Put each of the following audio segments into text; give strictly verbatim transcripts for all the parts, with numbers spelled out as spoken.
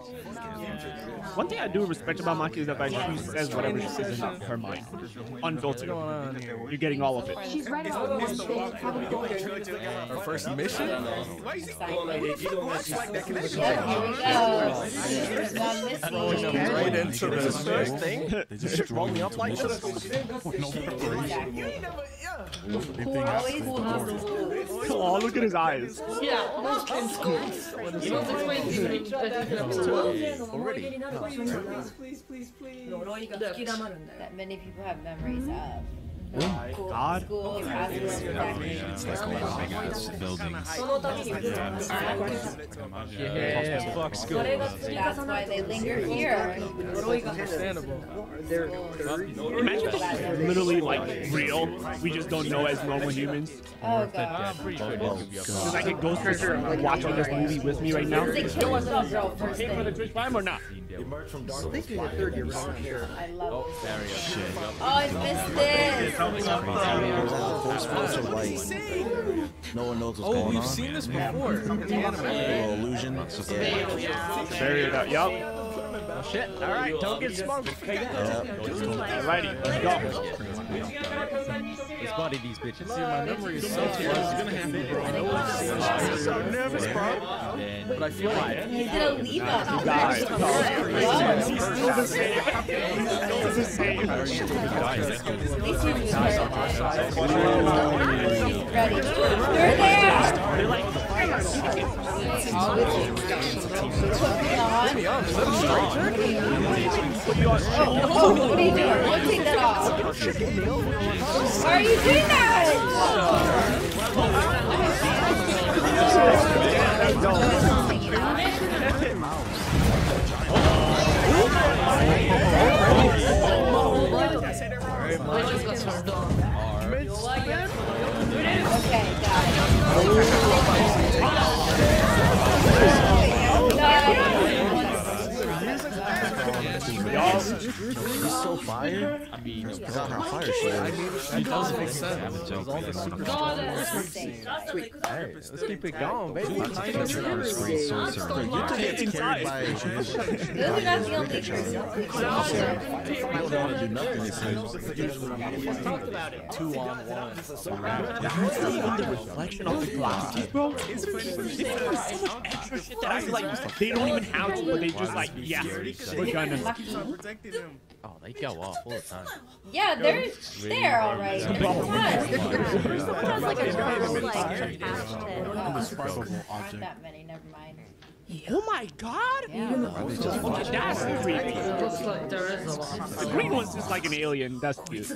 One thing I do respect about Maki is that like, she says whatever she says in her mind. Unfiltered. You're getting all of it. She's right about this. Our first mission? Right into the first thing? They just roll me up like this? No preparation. Oh, look at his eyes. Yeah, those kids school. He was explaining Already. Please, please, please. That many people have memories of. Oh my god. Schools, hospitals, It's like a lot of big ass buildings. Yeah, fuck school. That's why they linger here. Understandable. Imagine if this is literally like real. We just don't know as normal humans. Oh god. Does I get Ghost Rider watching this movie with me right now? They kill a little girl first Pay for the thing. Twitch Prime or not? I love Oh, shit. Oh, I missed this. No one knows what's Oh, going we've on. seen this before. Little illusion. Barrier that. Yup. Oh, shit. Alright, don't get smoked. Alrighty, let's go. Let's body these bitches. See, my memory is so terrible. I'm so nervous, bro. But I feel like He did a leap up. You guys. He's still the same. He's still the same. At least he was ready. They're there. They're like, Oh, what are you doing? Don't take that off. Why are you doing that? Okay, guys. He's so fire. I mean, he's on her fire shit. it does make sense. Hey, let's keep it going, baby. You can get carried by. Those are not the only person. You don't want to do nothing. It seems. Two on one. That's not even the reflection of the glasses, bro. They put so much extra shit that I feel like they don't even have to, but they just like, yeah, we're gonna. Oh, they go off all the time. Yeah, they're there, all right. It's fun. Aren't that many? Never mind. Oh my god! Yeah. That's creepy. There is a lot. The green one's just like an alien. That's cute.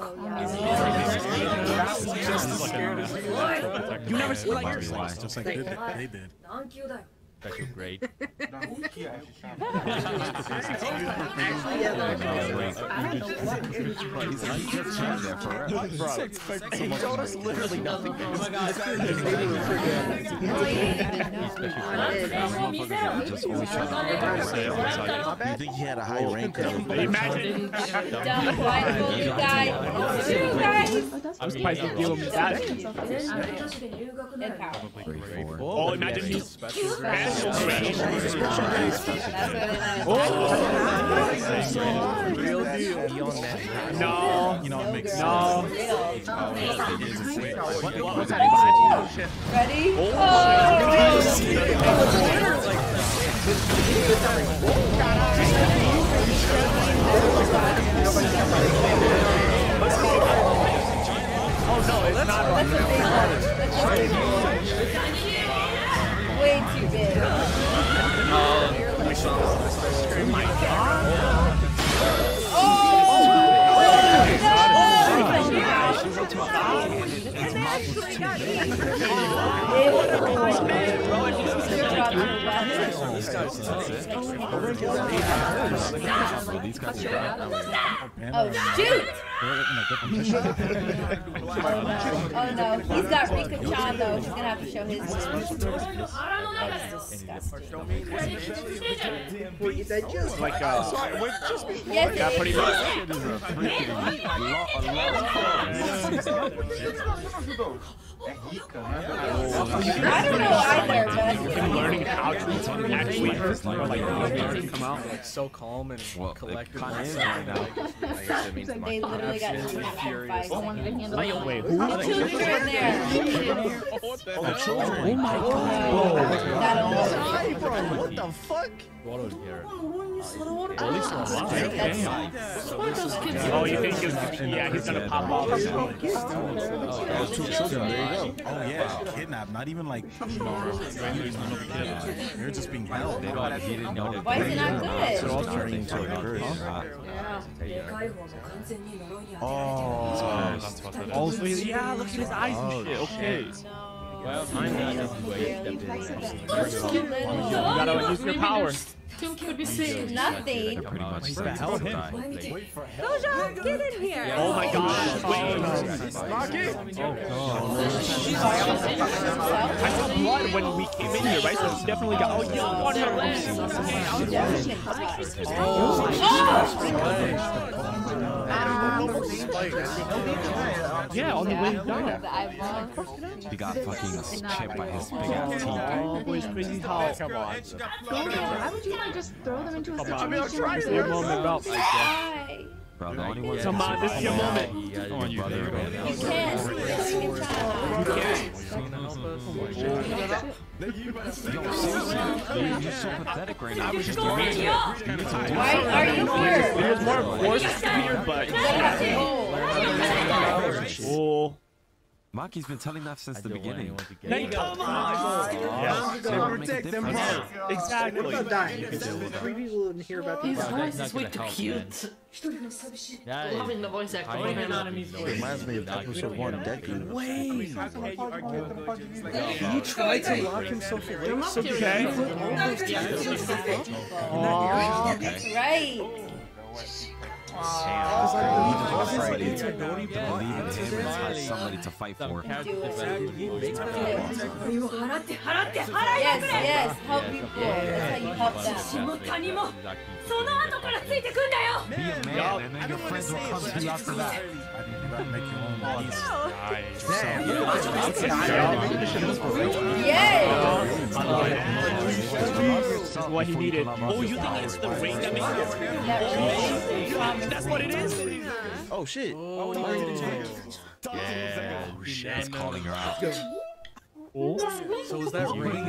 You never see like yours. Just like they did. They did. Special grade. He told us literally nothing. You think he had a high rank? Imagine. Dumb blindfold you guys. You guys. I'm surprised you give him that. And power. Oh, imagine he's special grade. That's what Real deal. No. You know, it makes sense. No. Ready? Oh! Oh no, it's not. That's a big one. That's a big one. Way too big. Oh my god. Oh! Oh shoot! Oh no, he's got Rika-chan though. He's gonna have to show his. That's disgusting. before you digest. Like, uh, Sorry, wait, just be Yes, yeah, it pretty is. much. I don't know either, but I feel Him like learning how to actually hurt, or like, how to come out. like so calm and Well, collected. kind of is right now. I guess it means so they literally got two furious. five Wait, wait, who? The children are in there. Oh, the children. Oh my Oh, god. that almost. Hi, bro. What the fuck? Water here. At least one alive. Damn. Oh, you think he's, yeah, he's gonna pop off. Those two children, there you go. Oh yeah, kidnapped. Not even like they're just being held. They don't, he didn't know that. Why is it not good? They're all turning into a curse. Oh, Oh, so he's, yeah, look at his eyes and shit. Okay. Well, mine is You gotta use your power. Two could be sick. Nothing. Pretty much. He's the hell him. Gojo, get in here! Oh my gosh. Wait. I saw blood when we came in here, right? So he definitely got. Oh, you on her leg. Yeah, on the way down. He got fucking chipped by his big ass teeth. Oh, boy, it's crazy how. Come on. Why would you like just throw them into a situation where It's your moment, bro. Why? Bro, the only one Come on, this is your moment. Come on, you brother. You can. You can try. Yo, seriously, you're just so pathetic right now. Why are you here? It was more forced here, but. Oh. Maki's been telling that since the beginning. Then come on! Yeah. They protect them all. Exactly. What about dying? Three people didn't hear about His these. voice is way too cute. Loving the voice actor. Reminds me of episode one, Deku. Wait. He tried to lock himself away so he Okay. could put all those teachers Aww. That's right. Because I believe in somebody, believe in him and have somebody to fight for. Yes, yes. Help people. That's how you help them. So no one gonna take the good now. Be a man, and then your friends will come to you after that. I didn't even make your own laws. Yes. This is what he needed. Oh, you think it's the ring that makes it? That's what it is? Oh shit. Yeah, oh shit, he's calling her out. So is that ring?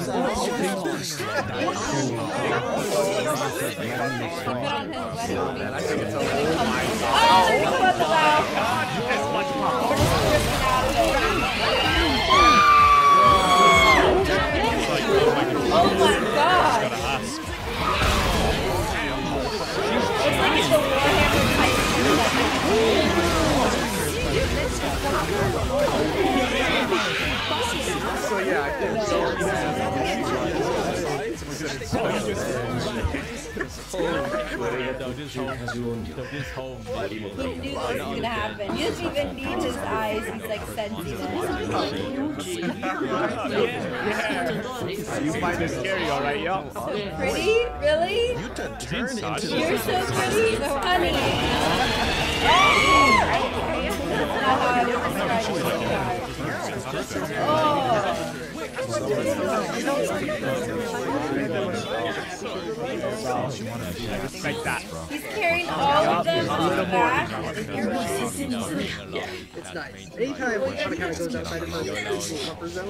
Oh my god! It's like it's the Warhammer type. So yeah, I think He knew this was gonna happen. He doesn't even need his eyes. He's like sensing it. You find it scary, alright, yo. So pretty? Really? Yuta turned into You're so pretty, honey. That's not how I would describe you. Oh. Like that. He's carrying all of them on the back. It's nice. Anytime it kind of goes outside of her comfort zone.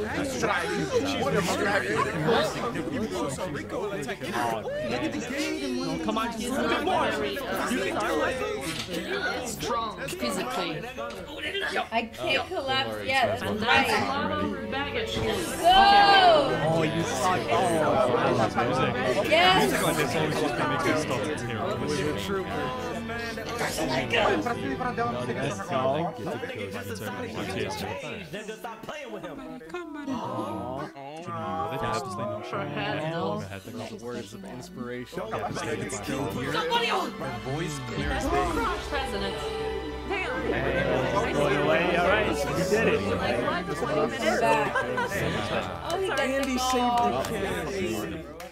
Oh, come on, just a little bit more. Strong physically. I can't collapse yet. That's And that's a right. lot of baggage. Go! Oh, you saw it. Oh, that's music. Yes! Music like this always just to make it stop. It's here. Let's go. words of inspiration. Somebody on! Voice clear as That's day. Crush president. Going away, alright. You did it. I'm back. Oh, he got Andy the saved ball. the kid.